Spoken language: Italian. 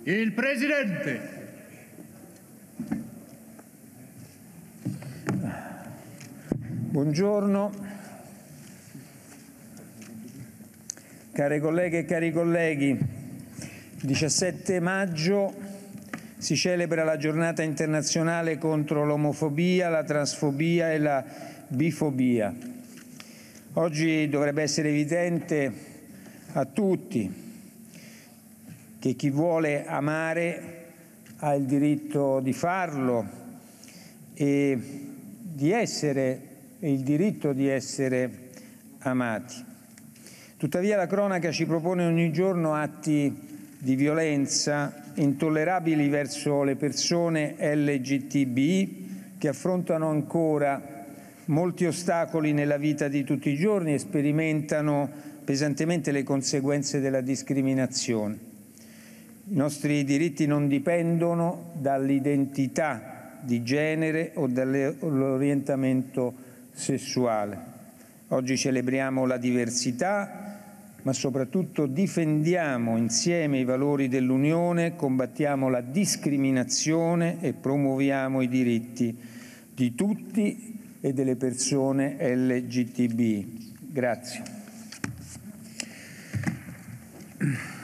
Il Presidente. Buongiorno. Care colleghe e cari colleghi, il 17 maggio si celebra la giornata internazionale contro l'omofobia, la transfobia e la bifobia. Oggi dovrebbe essere evidente a tutti che chi vuole amare ha il diritto di farlo e il diritto di essere amati. Tuttavia la cronaca ci propone ogni giorno atti di violenza intollerabili verso le persone LGTBI che affrontano ancora molti ostacoli nella vita di tutti i giorni e sperimentano pesantemente le conseguenze della discriminazione. I nostri diritti non dipendono dall'identità di genere o dall'orientamento sessuale. Oggi celebriamo la diversità, ma soprattutto difendiamo insieme i valori dell'Unione, combattiamo la discriminazione e promuoviamo i diritti di tutti e delle persone LGTBI. Grazie.